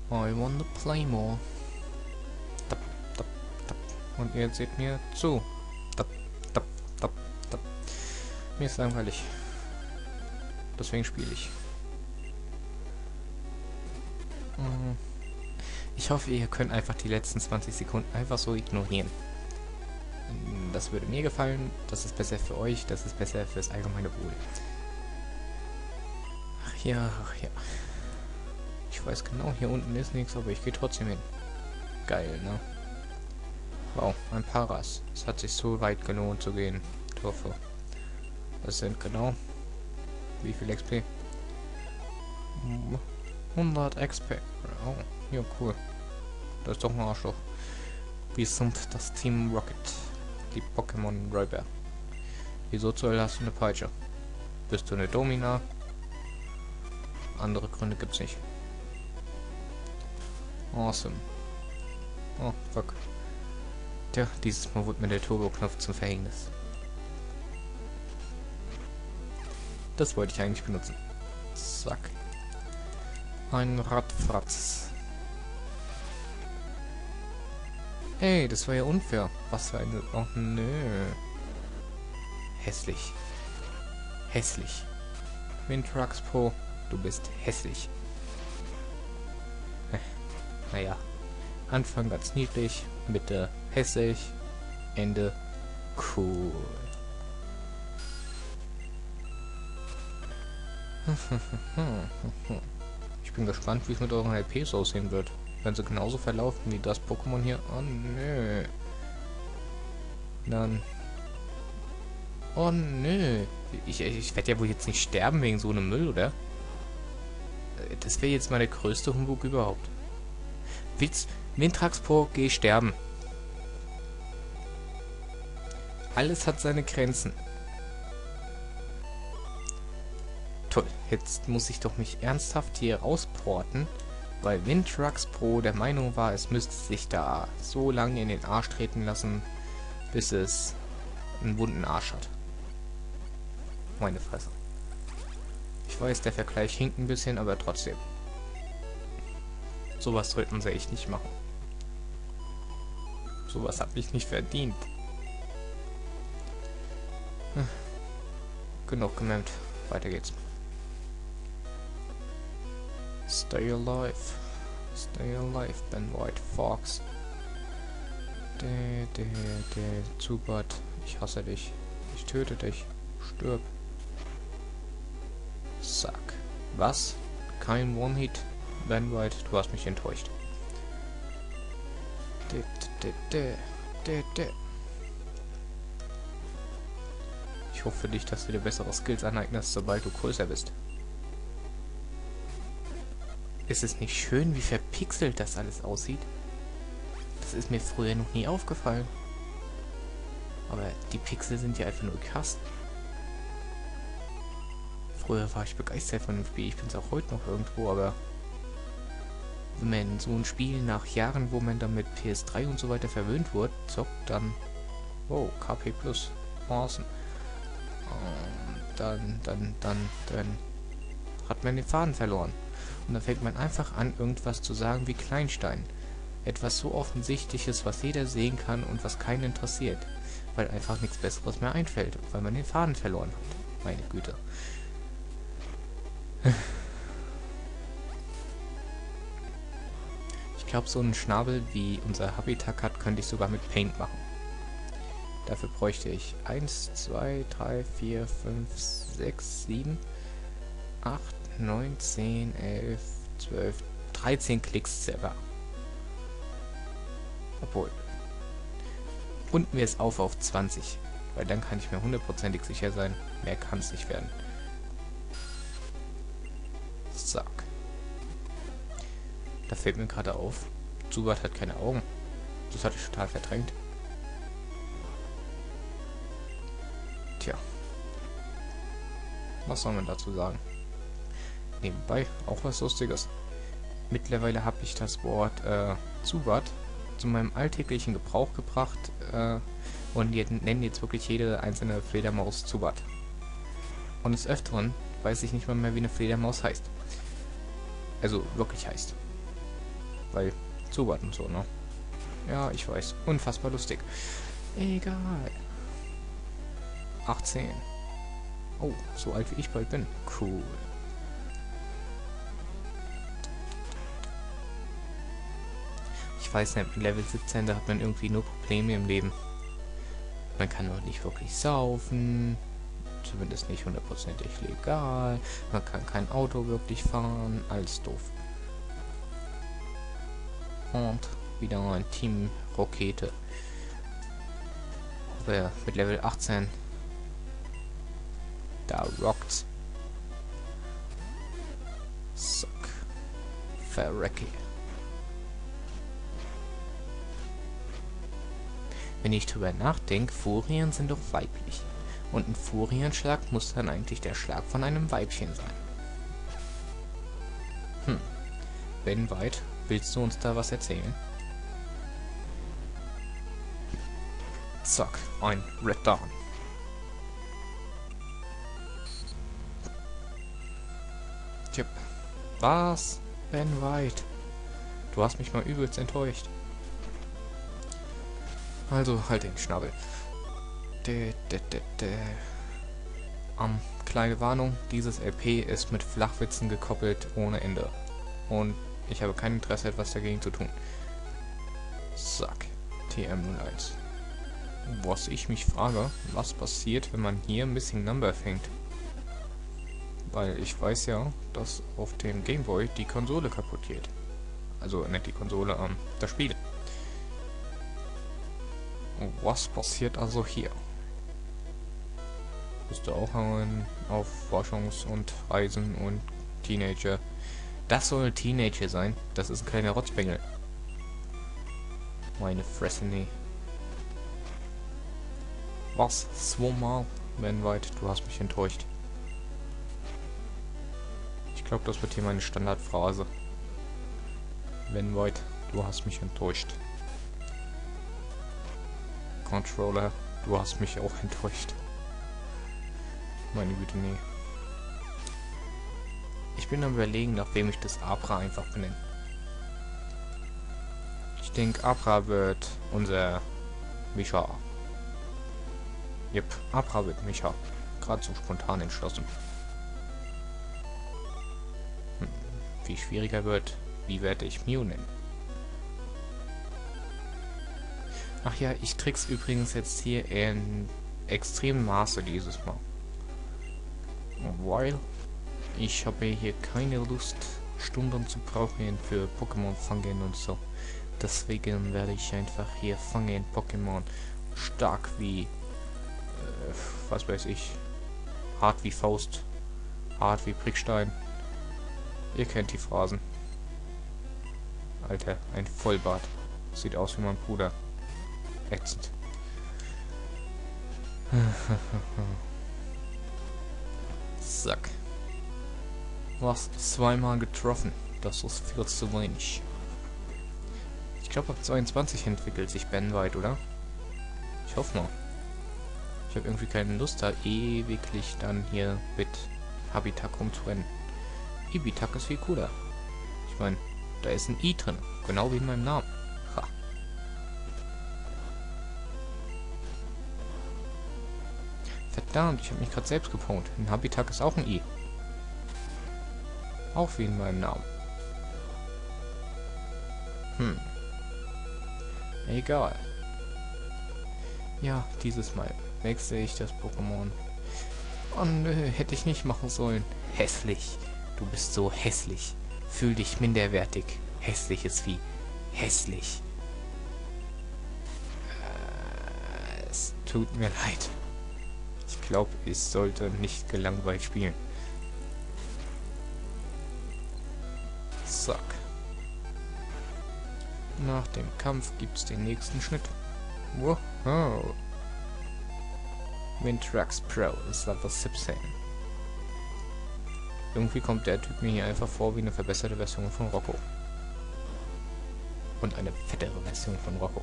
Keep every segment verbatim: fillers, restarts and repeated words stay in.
I wanna play more. Tap, tap, tap. Und ihr seht mir zu. Tap, tap, tap, tap. Mir ist langweilig. Deswegen spiele ich. Ich hoffe, ihr könnt einfach die letzten zwanzig Sekunden einfach so ignorieren. Das würde mir gefallen, das ist besser für euch, das ist besser fürs allgemeine Wohl. Ach ja, ach ja. Ich weiß genau, hier unten ist nichts, aber ich gehe trotzdem hin. Geil, ne? Wow, ein Paras. Es hat sich so weit gelohnt zu gehen. Ich hoffe. Das sind genau... Wie viel X P? hundert X P. Oh, ja, cool. Das ist doch ein Arschloch. Wir sind das Team Rocket. Die Pokémon Räuber. Wieso zur Hölle hast du eine Peitsche? Bist du eine Domina? Andere Gründe gibt's nicht. Awesome. Oh, fuck. Tja, dieses Mal wurde mir der Turbo-Knopf zum Verhängnis. Das wollte ich eigentlich benutzen. Zack. Ein Radfratz. Hey, das war ja unfair. Was für eine... Oh, nö. Hässlich. Hässlich. Wintrax Pro, du bist hässlich. Naja. Anfang ganz niedlich, Mitte hässlich, Ende cool. Ich bin gespannt, wie es mit euren L Ps aussehen wird. Wenn sie genauso verlaufen wie das Pokémon hier. Oh nö. Dann. Oh nö. Ich, ich werde ja wohl jetzt nicht sterben wegen so einem Müll, oder? Das wäre jetzt mal der größte Humbug überhaupt. Witz. Wintrax Pro, geh sterben. Alles hat seine Grenzen. Toll, jetzt muss ich doch mich ernsthaft hier rausporten, weil Wintrax Pro der Meinung war, es müsste sich da so lange in den Arsch treten lassen, bis es einen wunden Arsch hat. Meine Fresse. Ich weiß, der Vergleich hinkt ein bisschen, aber trotzdem. Sowas sollten sie echt nicht machen. Sowas habe ich nicht verdient. Hm. Genug gememmt. Weiter geht's. Stay alive. Stay alive, Ben White Fox. Der, der, der Zubat. Ich hasse dich. Ich töte dich. Stirb. Zack. Was? Kein One-Hit? Ben White, du hast mich enttäuscht. De, de, de, de, de. Ich hoffe für dich, dass du dir bessere Skills aneignest, sobald du größer bist. Ist es nicht schön, wie verpixelt das alles aussieht? Das ist mir früher noch nie aufgefallen. Aber die Pixel sind ja einfach nur krass. Früher war ich begeistert von dem Spiel, ich bin es auch heute noch irgendwo, aber wenn man so ein Spiel nach Jahren, wo man dann mit P S drei und so weiter verwöhnt wurde, zockt, dann... Oh, K P plus. Awesome. Und dann, dann, dann, dann hat man den Faden verloren. Und dann fängt man einfach an, irgendwas zu sagen wie Kleinstein. Etwas so Offensichtliches, was jeder sehen kann und was keinen interessiert. Weil einfach nichts Besseres mehr einfällt, weil man den Faden verloren hat. Meine Güte. Ich glaube, so einen Schnabel wie unser Habitat hat, könnte ich sogar mit Paint machen. Dafür bräuchte ich eins, zwei, drei, vier, fünf, sechs, sieben, acht, neun, zehn, elf, zwölf, dreizehn Klicks circa. Obwohl. Und mir ist auf auf zwanzig. Weil dann kann ich mir hundertprozentig sicher sein, mehr kann es nicht werden. Zack. Da fällt mir gerade auf, Zubat hat keine Augen. Das hatte ich total verdrängt. Tja. Was soll man dazu sagen? Nebenbei auch was Lustiges. Mittlerweile habe ich das Wort äh, Zubat zu meinem alltäglichen Gebrauch gebracht äh, und jetzt, nenne jetzt wirklich jede einzelne Fledermaus Zubat. Und des Öfteren weiß ich nicht mal mehr, wie eine Fledermaus heißt. Also wirklich heißt. weil Zubat und so, ne? Ja, ich weiß. Unfassbar lustig. Egal. achtzehn. Oh, so alt wie ich bald bin. Cool. Ich weiß nicht, mit Level siebzehn, da hat man irgendwie nur Probleme im Leben. Man kann noch nicht wirklich saufen. Zumindest nicht hundertprozentig legal. Man kann kein Auto wirklich fahren. Alles doof. Und wieder ein Team Rakete. Aber mit Level achtzehn. Da rockt's. Zack. Verrecke. Wenn ich drüber nachdenke, Furien sind doch weiblich. Und ein Furienschlag muss dann eigentlich der Schlag von einem Weibchen sein. Hm. Ben White, willst du uns da was erzählen? Zack, ein Red Dawn. Tipp. Was? Ben White. Du hast mich mal übelst enttäuscht. Also, halt den Schnabel. De, de, de, de. Um, kleine Warnung, dieses L P ist mit Flachwitzen gekoppelt ohne Ende. Und ich habe kein Interesse, etwas dagegen zu tun. Zack. T M null eins. Was ich mich frage, was passiert, wenn man hier Missing Number fängt? Weil ich weiß ja, dass auf dem Gameboy die Konsole kaputt geht. Also nicht die Konsole, ähm, das Spiel. Was passiert also hier? Bist du auch ein auf Forschungs- und Reisen und Teenager? Das soll ein Teenager sein? Das ist ein kleiner Rotzbengel. Meine Fresse, nee. Was? Zweimal? Ben White, du hast mich enttäuscht. Ich glaube, das wird hier meine Standardphrase. Ben White, du hast mich enttäuscht. Controller, du hast mich auch enttäuscht. Meine Güte, nee. Ich bin am Überlegen, nach wem ich das Abra einfach benenne. Ich denke, Abra wird unser Micha. Jep, Abra wird Micha. Gerade so spontan entschlossen. Hm. Wie schwieriger wird, wie werde ich Mew nennen? Ach ja, ich trick's übrigens jetzt hier in extremem Maße dieses Mal. Weil ich habe hier keine Lust, Stunden zu brauchen für Pokémon fangen und so. Deswegen werde ich einfach hier fangen Pokémon stark wie, äh, was weiß ich, hart wie Faust, hart wie Prickstein. Ihr kennt die Phrasen. Alter, ein Vollbart. Sieht aus wie mein Bruder. Ätzend. Zack. Was? Zweimal getroffen. Das ist viel zu wenig. Ich glaube, ab zweiundzwanzig entwickelt sich Ben White, oder? Ich hoffe mal. Ich habe irgendwie keine Lust, da ewiglich dann hier mit Habitak rumzurennen. Ibitak ist viel cooler. Ich meine, da ist ein I drin. Genau wie in meinem Namen. Ha. Verdammt, ich habe mich gerade selbst gepwnkt. Ein Habitak ist auch ein I. Auch wie in meinem Namen. Hm. Egal. Ja, dieses Mal wechsle ich das Pokémon. Oh nö, hätte ich nicht machen sollen. Hässlich. Du bist so hässlich. Fühl dich minderwertig. Hässliches Vieh. Hässlich. Äh, es tut mir leid. Ich glaube, ich sollte nicht gelangweilt spielen. Zack. Nach dem Kampf gibt's den nächsten Schnitt. Wow. Wintrax Pro ist Level siebzehn. Irgendwie kommt der Typ mir hier einfach vor wie eine verbesserte Version von Rocco. Und eine fettere Version von Rocco.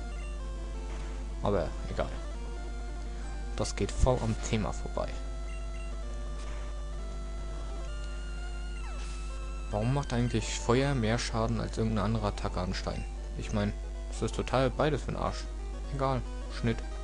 Aber egal. Das geht voll am Thema vorbei. Warum macht eigentlich Feuer mehr Schaden als irgendeine andere Attacke an Stein? Ich meine, es ist total beides für den Arsch. Egal. Schnitt.